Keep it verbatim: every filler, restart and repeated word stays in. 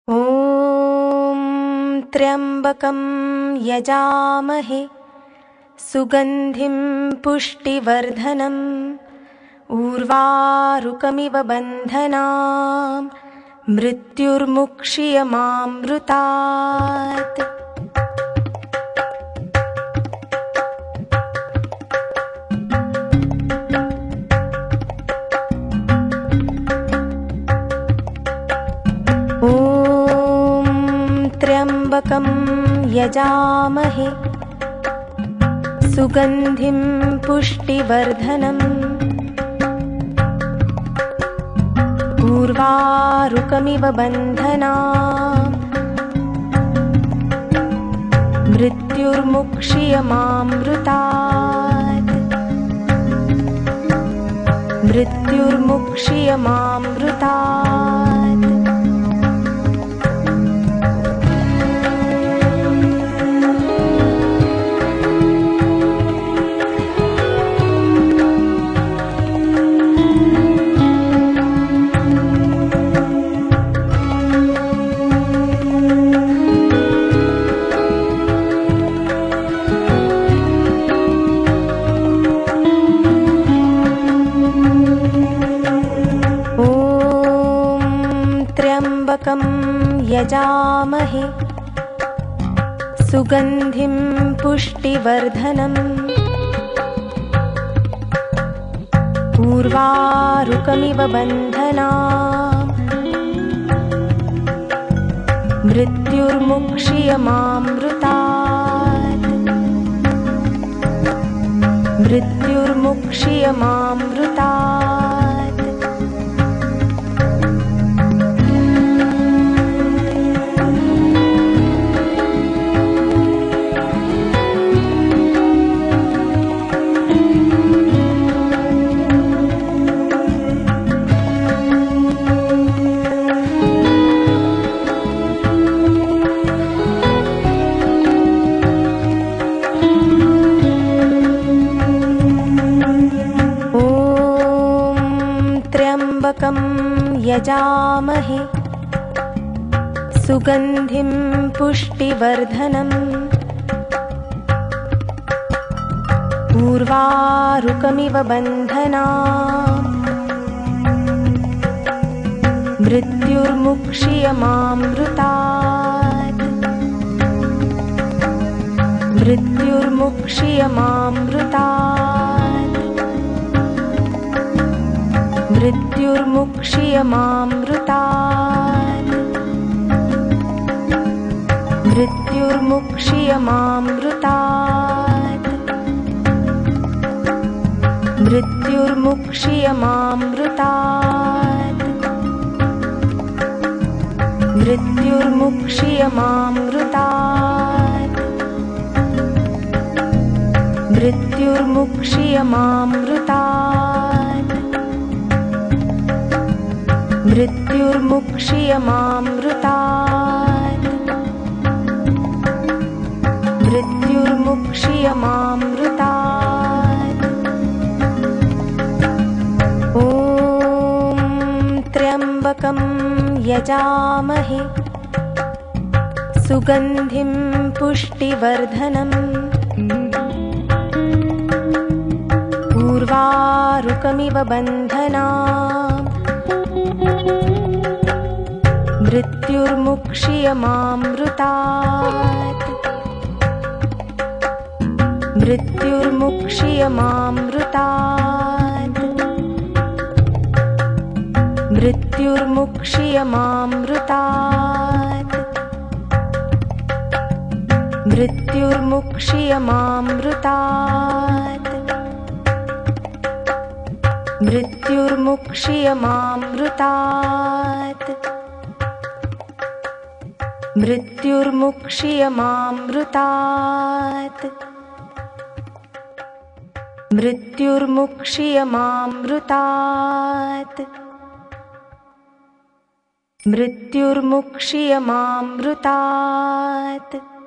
ॐ त्र्यम्बकं यजामहे सुगन्धिं पुष्टिवर्धनम् उर्वारुकमिव बन्धनान् मृत्युर्मुक्षीयमामृतात्। ॐ त्र्यम्बकं यजामहे सुगन्धिं पुष्टिवर्धनम् उर्वारुकमिव बन्धनान् मृत्युर्मुक्षीयमामृतात्। मृत्युर्मुक्षीयमामृतात्। त्र्यम्बकं यजामहे सुगन्धिं पुष्टिवर्धनम् उर्वारुकमिव बन्धनान् मृत्युर्मुक्षीयमामृतात्। मृत्युर्मुक्षीयमामृतात्। त्र्यम्बकं यजामहे सुगन्धिं पुष्टिवर्धनम् उर्वारुकमिव बन्धनान् मृत्युर्मुक्षीयमामृतात्। मृत्युर्मुक्षीयमामृतात्। मृत्युर्मुक्षीयमामृतात्। मृत्युर्मुक्षीयमामृतात्। मृत्युर्मुक्षीयमामृतात्। मृत्युर्मुक्षीयमामृतात्। मृत्युर्मुक्षीयमामृतात्। मृत्युर्मुक्षीयमामृतात्। मृत्युर्मुक्षीयमामृतात्। ॐ त्र्यम्बकं यजामहे सुगन्धिं पुष्टिवर्धनम् उर्वारुकमिव बन्धनान् मृत्युर्मुक्षीयमामृतात्। मृत्युर्मुक्षीयमामृतात्। मृत्युर्मुक्षीयमामृतात्। मृत्युर्मुक्षीयमामृतात्। मृत्युर्मुक्षीयमामृतात्। मृत्युर्मुक्षीयमामृतात्। मृत्युर्मुक्षीयमामृतात्। मृत्युर्मुक्षीयमामृतात्।